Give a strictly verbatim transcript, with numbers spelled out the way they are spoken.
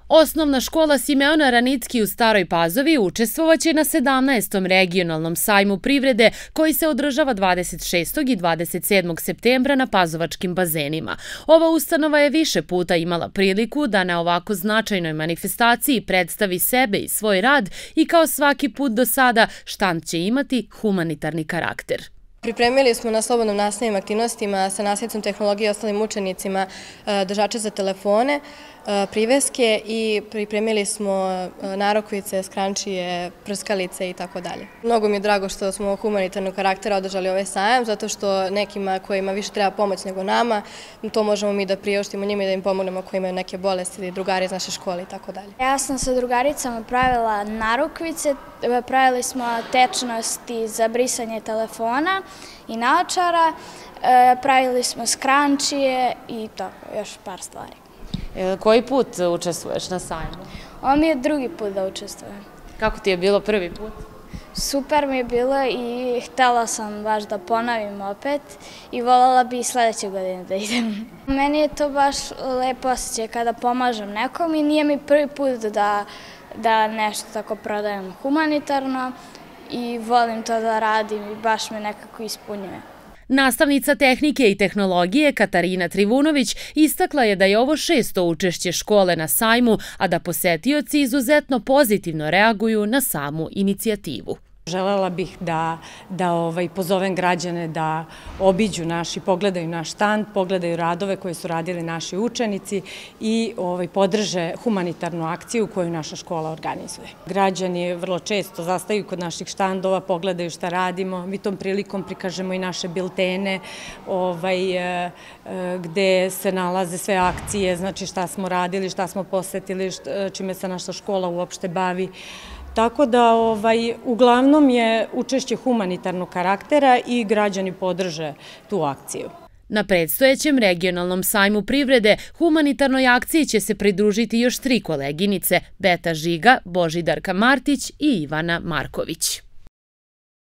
Osnovna škola Simeona Ranicki u Staroj Pazovi učestvovaće na sedamnaestom regionalnom sajmu privrede koji se održava dvadeset šestog i dvadeset sedmog septembra na pazovačkim bazenima. Ova ustanova je više puta imala priliku da na ovako značajnoj manifestaciji predstavi sebe i svoj rad i kao svaki put do sada štand će imati humanitarni karakter. Pripremili smo na slobodnom nastavnim aktivnostima sa nastavnicom tehnologije i ostalim učenicima držače za telefone, priveske i pripremili smo narukvice, skrančije, prskalice i tako dalje. Mnogo mi je drago što smo humanitarnog karaktera održali ovaj sajam, zato što nekima kojima više treba pomoć nego nama, to možemo mi da priuštimo njima i da im pomognemo koji imaju neke bolesti ili drugari iz naše škole i tako dalje. Ja sam sa drugaricama pravila narukvice, pravili smo tečnosti za brisanje telefona i naočara, pravili smo skrančije i tako, još par stvari. Koji put učestvuješ na sajmu? Ovo mi je drugi put da učestvujem. Kako ti je bilo prvi put? Super mi je bilo i htjela sam baš da ponovim opet i voljela bi i sljedeće godine da idem. Meni je to baš lepo osjećaj kada pomažem nekom i nije mi prvi put da, da nešto tako prodajem humanitarno i volim to da radim i baš me nekako ispunjuje. Nastavnica tehnike i tehnologije Katarina Trivunović istakla je da je ovo šesto učešće škole na sajmu, a da posetioci izuzetno pozitivno reaguju na samu inicijativu. Želela bih da, da ovaj, pozovem građane da obiđu naš i pogledaju naš štand, pogledaju radove koje su radili naši učenici i ovaj, podrže humanitarnu akciju koju naša škola organizuje. Građani vrlo često zastaju kod naših štandova, pogledaju šta radimo, mi tom prilikom prikažemo i naše biltene ovaj, e, e, gde se nalaze sve akcije, znači šta smo radili, šta smo posetili, šta, čime se naša škola uopšte bavi. Tako da ovaj, uglavnom je učešće humanitarnog karaktera i građani podrže tu akciju. Na predstojećem regionalnom sajmu privrede humanitarnoj akciji će se pridružiti još tri koleginice, Beta Žiga, Božidarka Martić i Ivana Marković.